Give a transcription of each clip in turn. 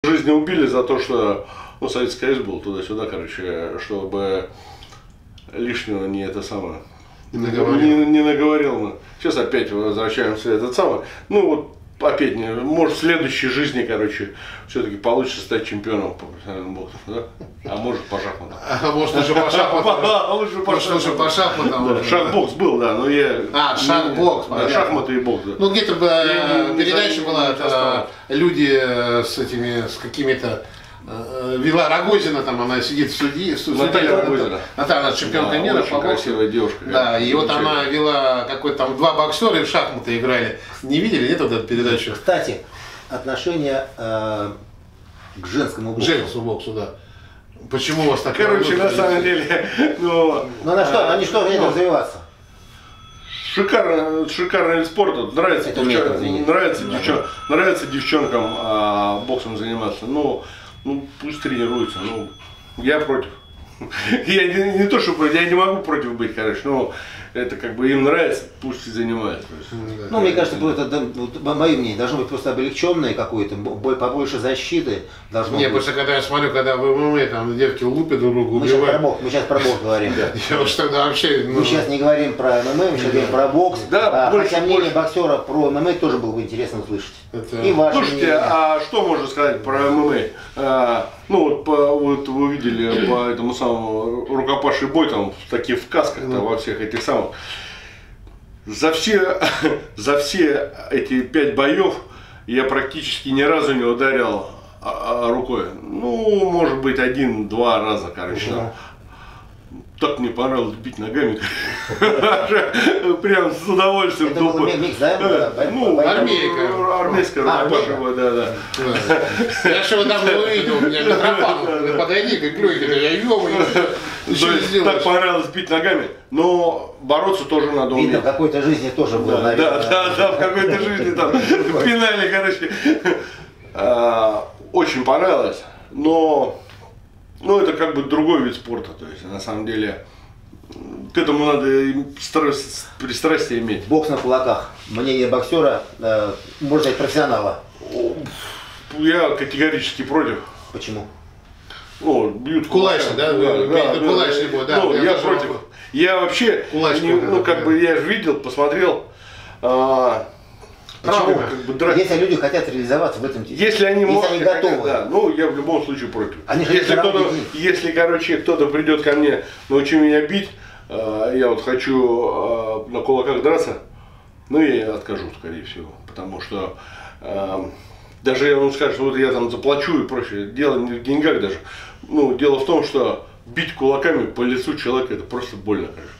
Жизни убили за то, что ну, Советский Союз был туда-сюда, короче, чтобы лишнего не это самое. Не наговорил. Сейчас опять возвращаемся в этот самый. Ну вот опять, может в следующей жизни, короче, все-таки получится стать чемпионом по профессиональному боксу, да? А может по шахматам. А может уже по шахматам. Лучше по шахматам. Шахбокс был, да, но я... шахбокс. Да, шахматы и бокс, да. Ну где-то передача была, люди с какими-то... Вела Рогозина, там она сидит в суде. Наталья Рогозина. Она чемпионка мира. Очень красивая девушка. Да, и вот она вела какой-то там, два боксера и в шахматы играли. Не видели, нет, вот эту передачу? Кстати, отношение к женскому боксу. Женскому боксу, да. Почему у вас так? Короче, на самом деле, ну на что, они что хотят развиваться? Шикарный вид спорта. Нравится девчонкам боксом заниматься. Ну, пусть тренируются. Ну, я против. Я не то, что против, я не могу против быть, короче, но это как бы им нравится, пусть и занимаются. Ну, мне кажется, это, мое мнение, должно быть просто облегченное какое-то, побольше защиты. Не, просто когда я смотрю, когда в ММА там девки лупят друг друга, убивают. Мы сейчас про бокс говорим. Я уж тогда вообще... Мы сейчас не говорим про ММА, мы сейчас говорим про бокс. Хотя мнение боксера про ММА тоже было бы интересно услышать. Слушайте, а что можно сказать про ММА? Ну вот вы видели по этому самому рукопашный бой, там такие в касках, там, во всех этих самых. За все эти 5 боев я практически ни разу не ударил рукой. Ну, может быть, 1-2 раза, короче. Так мне понравилось бить ногами. Прям с удовольствием. Это был микс, да? Ну, армейская рукопашная бой, да. Я же его давно увидел, у меня микрофон. Подойди, как клюйки, я ё-моё. Так понравилось бить ногами, но бороться тоже надо уметь. Видно, в какой-то жизни тоже было, наверное. Да, в какой-то жизни там пинали, короче. Очень понравилось, но это как бы другой вид спорта, то есть на самом деле к этому надо пристрастие иметь. Бокс на кулаках. Мнение боксера, можно сказать, профессионала. Я категорически против. Почему? Бьют кулачный, да? Кулачный бой, да. Я против. Я вообще, как бы я же видел, посмотрел. Почему? Если люди хотят реализоваться в этом, если они готовы, да, я в любом случае против. Если короче, кто-то придет ко мне, научи меня бить, я вот хочу на кулаках драться, я откажу, скорее всего, потому что даже я вам скажу, что вот я там заплачу и прочее, дело не в деньгах даже, дело в том, что бить кулаками по лицу человека это просто больно, конечно.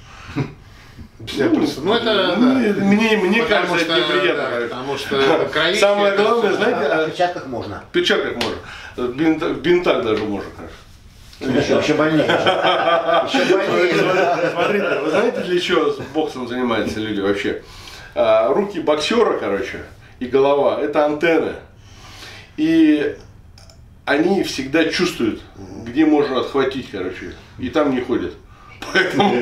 Мне кажется, это неприятно. Потому что самое главное, знаете, в перчатках можно. В перчатках можно. В бинтах даже можно, конечно. Еще больнее. Смотрите, вы знаете, для чего боксом занимаются люди вообще? Руки боксера, короче, и голова – это антенны. И они всегда чувствуют, где можно отхватить, короче, и там не ходят. Поэтому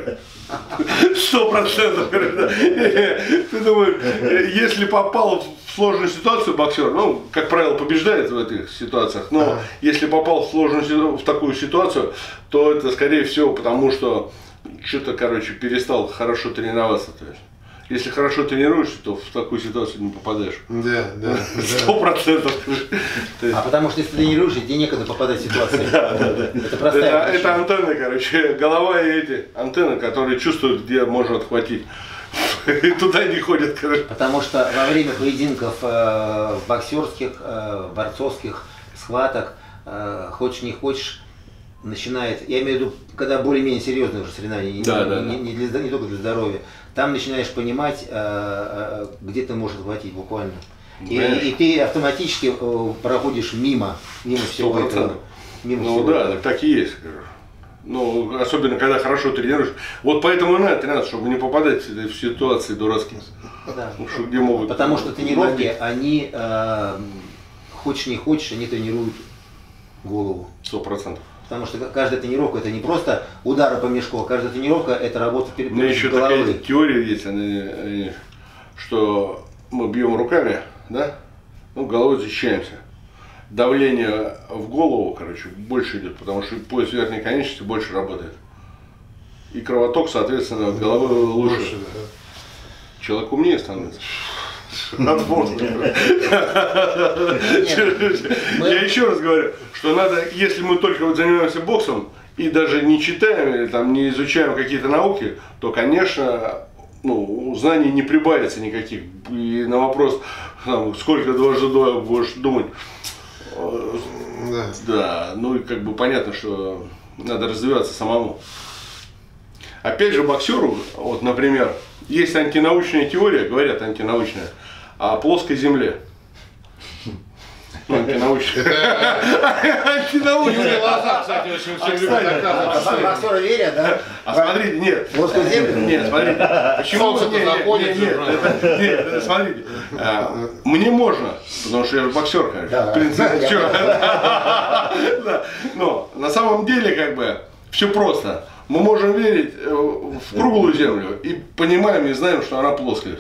100%. Ты думаешь, если попал в сложную ситуацию боксер, как правило, побеждает в этих ситуациях, но если попал в такую ситуацию, то это скорее всего потому, что что-то, перестал хорошо тренироваться. То есть, если хорошо тренируешься, то в такую ситуацию не попадаешь. Да. 100%. А потому что если тренируешься, тебе некогда попадать в ситуацию. Да. Это простая это антенны, голова и эти антенны, которые чувствуют, где можно отхватить. И туда не ходят, Потому что во время поединков боксерских, борцовских схваток, хочешь не хочешь, начинает, я имею в виду, когда более-менее серьезные уже соревнования, не только для здоровья, там начинаешь понимать, где ты можешь отхватить буквально. И ты автоматически проходишь мимо всего этого. Так и есть. Особенно когда хорошо тренируешь. Вот поэтому и надо тренироваться, чтобы не попадать в ситуации дурацкие. Да. Где могут. Потому что тренировки, они, хочешь не хочешь, они тренируют голову. 100%. Потому что каждая тренировка это не просто удары по мешку, а каждая тренировка это работа перед головой. Еще такая теория есть, что мы бьем руками, да? Головой защищаемся. давление в голову, короче, больше идет, потому что пояс верхней конечности больше работает. И кровоток, соответственно, от головы лучше. Да. Человек умнее становится. Я еще раз говорю, что надо, если мы только вот занимаемся боксом и даже не читаем или там не изучаем какие-то науки, то, конечно, ну, знаний не прибавится никаких. И на вопрос, там, сколько дважды два будешь думать, да, ну и как бы понятно, что надо развиваться самому. Опять же, боксеру, вот, например, есть антинаучная теория, говорят антинаучная, о плоской земле. Ну, антинаучная. Антинаучная лоза, кстати, очень все любят доказывать. Боксеры верят, да? А смотрите, нет. Плоскую землю? Нет, смотрите. Почему? Солнце-то заходит. Нет, смотрите. Мне можно, потому что я же боксер, конечно. В принципе, чё? Да. Но на самом деле, как бы, все просто. Мы можем верить в круглую землю и понимаем и знаем, что она плоская.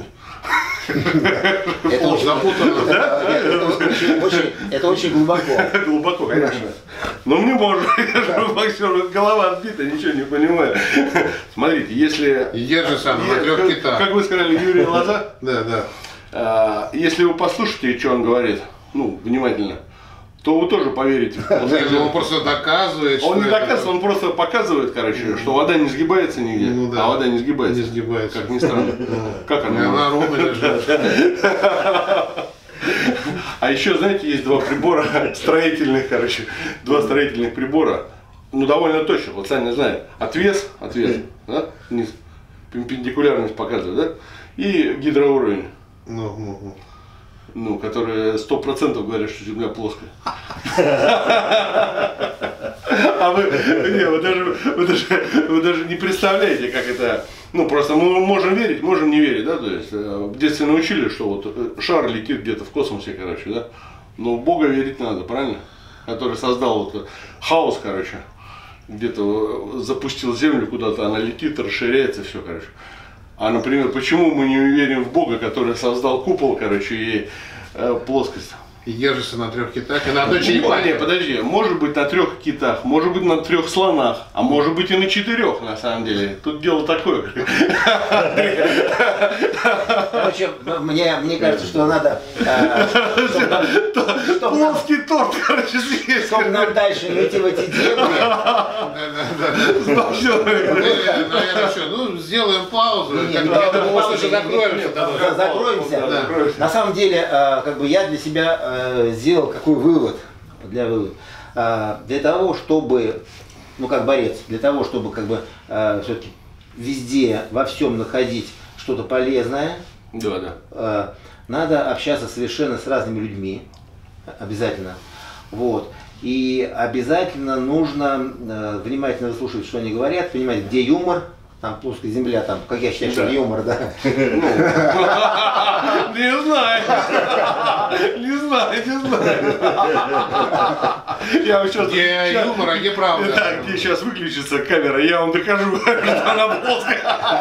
Это очень запутанно. Это очень глубоко. Глубоко, конечно. Но мне можно, я же боксер, голова отбита, ничего не понимаю. Смотрите, если... Ешь сам на 3 китах. Как вы сказали, Юрий Лоза? Да. Если вы послушаете, что он говорит, ну, внимательно, то вы тоже поверите. Он просто доказывает, Он не доказывает, он просто показывает, короче, что вода не сгибается нигде, Ну да. а вода не сгибается. Не сгибается. Как ни странно. Как И она? она ровно лежит. А еще, знаете, есть два прибора строительных, короче, два строительных прибора. Ну, довольно точно, вот Саня знает. Отвес, да, вниз, перпендикулярность показывает, да, и гидроуровень. Ну, которые 100% говорят, что Земля плоская. А вы даже не представляете, как это. Ну, просто мы можем верить, можем не верить, да, то есть в детстве научили, что вот шар летит где-то в космосе, короче, да. Но в Бога верить надо, правильно? Который создал вот хаос, короче, где-то запустил Землю куда-то, она летит, расширяется, все, короче. А, например, почему мы не верим в Бога, который создал купол, короче, и плоскость? И держишься на 3 китах и на одной черепахе. Нет, подожди, может быть на 3 китах, может быть на 3 слонах, а может быть и на 4, на самом деле. Тут дело такое. Короче, мне кажется, что надо... Плоский торт, короче, съесть. Чтобы нам дальше не идти в эти дебри. Наверное, что, ну, сделаем паузу. Может, уже закроемся. Закроемся. На самом деле, как бы я для себя сделал какой вывод, для того, чтобы, ну как борец, для того, чтобы как бы все-таки везде, во всем находить что-то полезное, надо общаться совершенно с разными людьми, обязательно, вот, и обязательно нужно внимательно слушать, что они говорят, понимать, где юмор. Там плоская земля, там, как я считаю, что юмор, да? Не знаю. Я вам сейчас... Где юмор, а где правда? Так, где сейчас выключится камера, я вам докажу, что она плоская.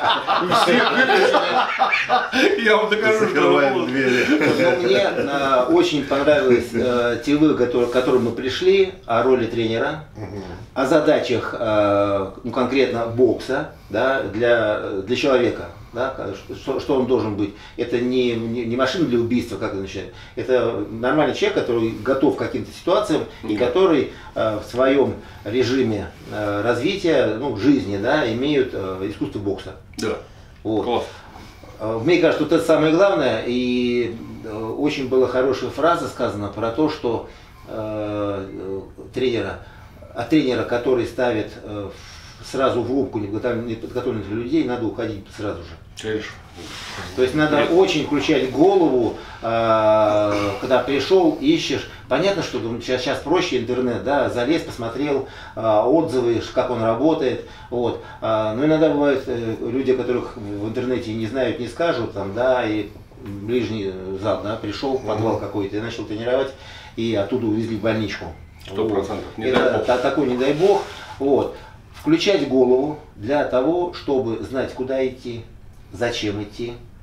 Я вам докажу, что она плоская. Мне очень понравились те выводы, к которым мы пришли, о роли тренера, о задачах, ну, конкретно бокса, да, для человека, да, что он должен быть. Это не машина для убийства, как это начинает. Это нормальный человек, который готов к каким-то ситуациям и который в своем режиме развития, ну, жизни, да, имеют искусство бокса. Да. Вот. Класс. Мне кажется, вот это самое главное, и очень была хорошая фраза сказана про то, что тренера, который ставит сразу в рубку неподготовленных людей, надо уходить сразу же. Конечно. То есть надо очень включать голову, когда пришел, ищешь. Понятно, что сейчас проще интернет, да, залез, посмотрел отзывы, как он работает. Вот. Но иногда бывают люди, которых в интернете не знают, не скажут, там, да, и ближний зал, да, пришел в подвал какой-то и начал тренировать, и оттуда увезли в больничку. 100%. Не Это дай бог. такой не дай бог. Вот. Включать голову для того, чтобы знать, куда идти, зачем идти,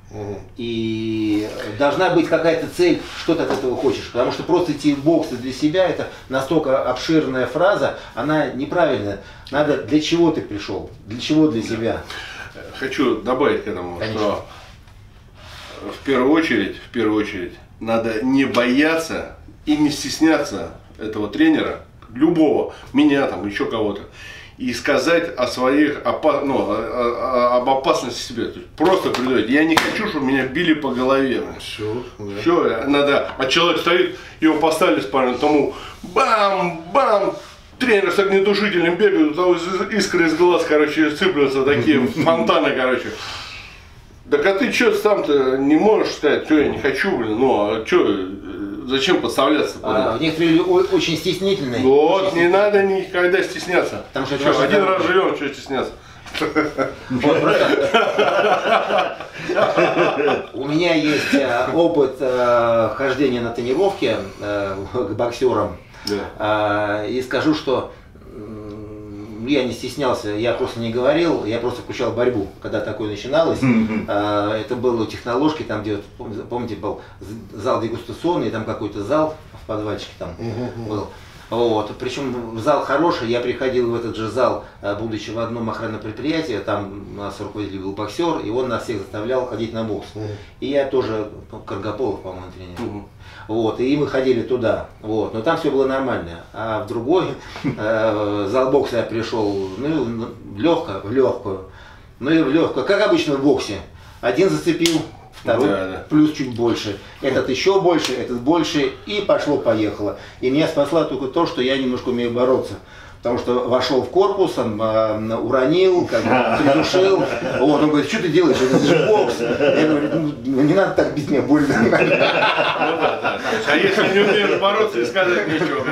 И должна быть какая-то цель, что ты от этого хочешь. Потому что просто идти в бокс для себя, это настолько обширная фраза, она неправильная. Надо, для чего ты пришел, для чего для себя. Хочу добавить к этому, Конечно. что в первую очередь, надо не бояться и не стесняться этого тренера, любого, меня там, еще кого-то, и сказать о своих об опасности себе. То есть просто придать. Я не хочу, чтобы меня били по голове. Все, надо. А человек стоит, его поставили спарринг, тому бам-бам. Тренер с огнетушителем бегают, там искры из глаз, короче, сыплются, такие фонтаны, короче. Так а ты что сам-то не можешь сказать, что я не хочу, блин, ну а что, зачем подставляться? Некоторые люди очень стеснительные. Вот, очень не надо никогда стесняться. Потому что Чё, один раз живем, что стесняться? У меня есть опыт хождения на тренировки к боксерам. Да. И скажу, что я не стеснялся, я просто не говорил, я просто включал борьбу, когда такое начиналось. Это было техноложки, там где, помните, был зал дегустационный, там какой-то зал в подвальчике там был. Вот. Причем зал хороший, я приходил в этот же зал, будучи в одном охранном предприятии, там у нас руководитель был боксер, и он нас всех заставлял ходить на бокс. И я тоже, Каргополов, по-моему, тренер. Вот, и мы ходили туда, вот, но там все было нормально. А в другой зал бокса я пришел, ну, в легкую, как обычно в боксе. Один зацепил, второй плюс чуть больше, этот еще больше, этот больше, и пошло-поехало. И меня спасло только то, что я немножко умею бороться. Потому что вошел в корпус, он уронил, как бы придушил. Вот, он говорит, что ты делаешь, это же бокс. Я говорю, ну не надо так бить, мне больно. А если не умеешь бороться и сказать нечего,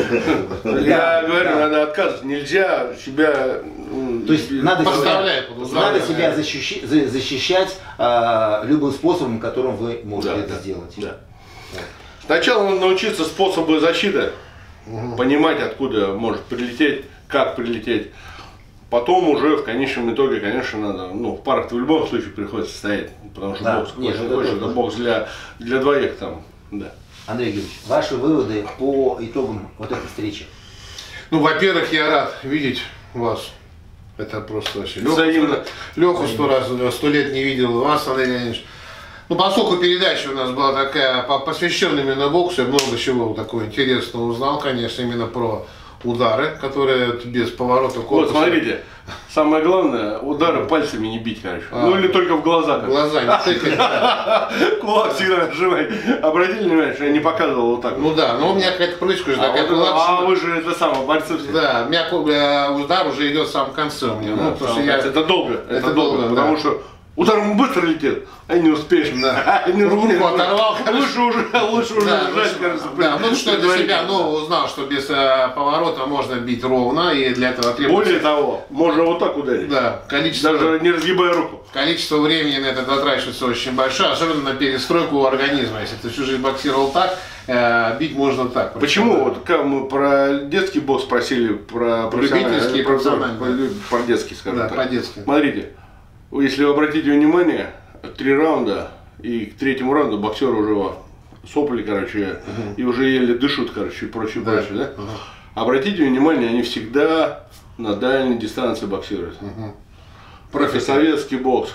я говорю, надо отказывать, нельзя себя... То есть надо себя защищать любым способом, которым вы можете это сделать. Сначала надо научиться способу защиты. Понимать, откуда может прилететь, как прилететь. Потом уже в конечном итоге, конечно, надо, ну, в парах в любом случае приходится стоять, потому что бокс, это бокс для двоих там, да. Андрей Георгиевич, ваши выводы по итогам вот этой встречи? Ну, во-первых, я рад видеть вас. Это просто вообще. Леху 100 лет не видел, вас, Андрей Леонидович. Ну, поскольку передача у нас была такая, посвященная именно боксу, я много чего такого интересного узнал, конечно, именно про удары, которые без поворота корпуса. Вот, смотрите, самое главное, удары пальцами не бить, короче. Ну, или только в глаза. В глаза не тыкать. Кулак всегда нажимай. Обратили внимание, что я не показывал вот так. Ну да, но у меня какая-то прыжка же такая. А вы же это самое, борцы все. Да, у меня удар уже идет в самом конце у меня. Это долго, потому что удар быстро летит, а не успеешь. Да. Руку оторвал. Лучше уже нажать, кажется. Да, ну что для себя нового узнал, что без поворота можно бить ровно, и для этого требуется... Более того, можно вот так ударить. Да, количество... Даже не разгибая руку. Количество времени на это затрачивается очень большое, особенно на перестройку организма. Если ты всю жизнь боксировал так, бить можно так. Почему? Вот как мы про детский бокс просили, про любительский и профессиональный. Про детский, скажем так. Про детский. Смотрите. Если вы обратите внимание, 3 раунда, и к 3-му раунду боксеры уже сопли, короче, и уже еле дышат, короче, и прочее, да? Обратите внимание, они всегда на дальней дистанции боксируют. Советский бокс,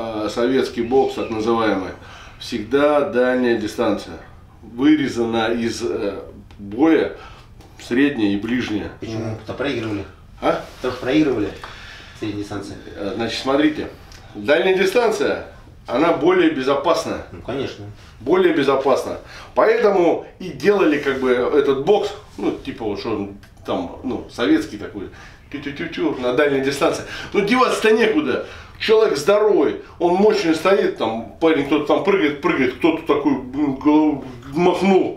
так называемый, всегда дальняя дистанция. Вырезана из боя средняя и ближняя. Почему? Потому проигрывали. А? Потому что проигрывали средней дистанции. Значит, смотрите. Дальняя дистанция, она более безопасна. Ну, конечно. Более безопасна. Поэтому и делали как бы этот бокс, ну, типа вот что он там, ну, советский такой, тю-тю-тю-тю, на дальней дистанции. Ну, деваться-то некуда. Человек здоровый, он мощный стоит, там, парень кто-то там прыгает, кто-то такой махнул.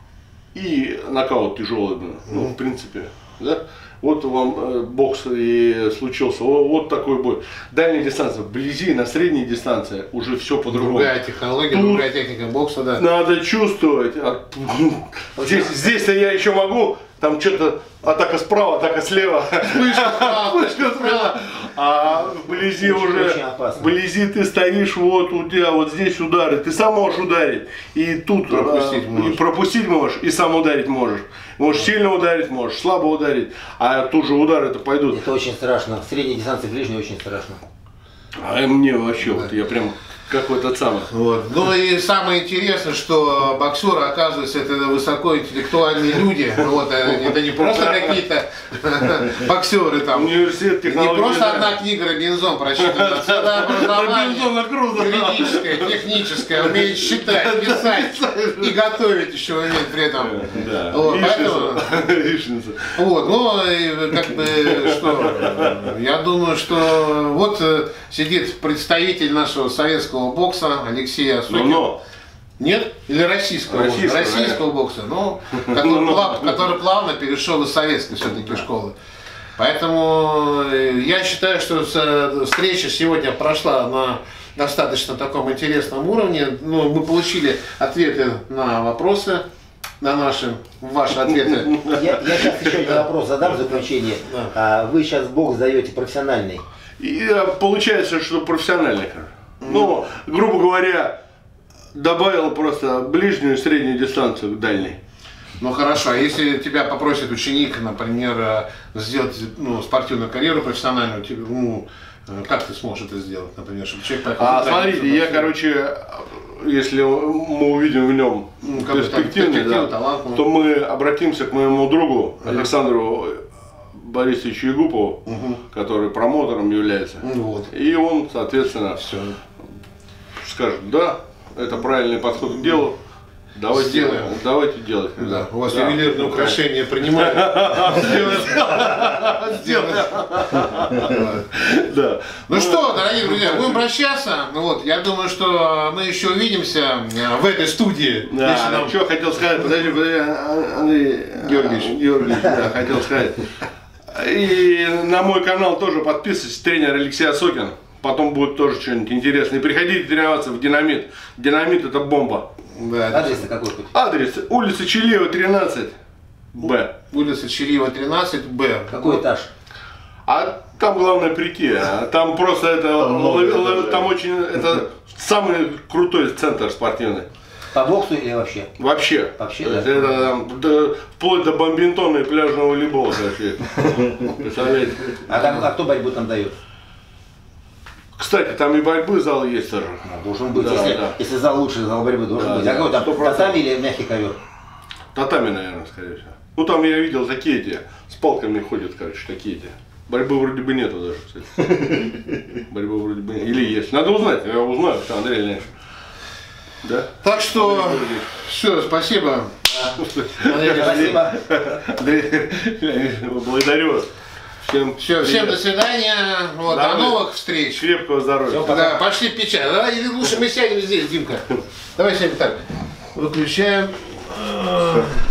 И нокаут тяжелый, ну, в принципе, да. Вот вам бокс и случился, вот такой бой. Дальняя дистанция, вблизи, на средней дистанции уже все по-другому. Другая технология, другая техника бокса, да. Надо чувствовать. Здесь-то я еще могу там что-то атака справа, атака слева, вспышка справа, а вблизи уже, вблизи ты стоишь, вот у тебя вот здесь удары, ты сам можешь ударить, и тут пропустить можешь, и сам ударить можешь. Можешь сильно ударить, можешь слабо ударить, а тут же удары-то пойдут. Это очень страшно, в средней дистанции, в ближней очень страшно. А мне вообще, вот я прям какой-то самый. Вот. Ну и самое интересное, что боксеры, оказывается, это высокоинтеллектуальные люди. Вот, это не просто какие-то боксеры там. Университет технологий. Не просто одна книга Робинзон прочитана, целое образование юридическое, техническое, умеет считать, писать и готовить еще умеет при этом. Да. Вот, поэтому, вот, ну и как бы что, я думаю, что вот сидит представитель нашего советского бокса Алексей Осокин. Нет? Или российского? Российского бокса, ну, который плавно перешел из советской все-таки школы. Поэтому я считаю, что встреча сегодня прошла на достаточно таком интересном уровне. Ну, мы получили ответы на вопросы, на ваши ответы. Я сейчас еще один вопрос задам в заключение. Вы сейчас бокс даете профессиональный? И получается, что профессиональный. Ну, грубо говоря, добавил просто ближнюю и среднюю дистанцию к дальней. Ну хорошо, а если тебя попросит ученик, например, сделать спортивную карьеру профессиональную, ну, как ты сможешь это сделать, например, чтобы человек поехал? Смотрите, я, короче, если мы увидим в нем перспективный, то мы обратимся к моему другу Александру Борисовичу Егупову, который промоутером является. И он, соответственно, скажет, да, это правильный подход к делу. Давайте делать. Да. У вас ювелирные украшения принимают. Да. Ну что, дорогие друзья, будем прощаться. Вот, я думаю, что мы еще увидимся в этой студии. Да, что хотел сказать, подожди, Андрей Георгиевич, да, хотел сказать. И на мой канал тоже подписывайтесь, тренер Алексей Осокин. Потом будет тоже что-нибудь интересное. И приходите тренироваться в Динамит. Динамит это бомба. Да, адрес-то какой? Адрес улица Чилиева, 13Б. Улица Чилиева, 13Б. Какой этаж? А там главное прийти. Там просто это, там очень, это самый крутой центр спортивный. По боксу или вообще? Вообще. Вообще, да? Это вплоть до бадминтона и пляжного волейбола. Представляете? А кто борьбу там дает? Кстати, там и борьбы зал есть тоже. Должен быть, если зал лучший, зал борьбы должен быть. А какой там, татами или мягкий ковер? Татами, наверное, скорее всего. Ну там я видел такие эти, с палками ходят, короче, такие эти. Борьбы вроде бы нету даже, кстати. Борьбы вроде бы нет. Или есть. Надо узнать, я узнаю, что Андрей Леонидович. Да? Так что, все, спасибо. Спасибо. Благодарю вас. Всем до свидания. Вот, до новых встреч. Крепкого здоровья. Да, пошли пить чай. Давай, или лучше мы сядем здесь, Димка. Давай сядем так. Выключаем.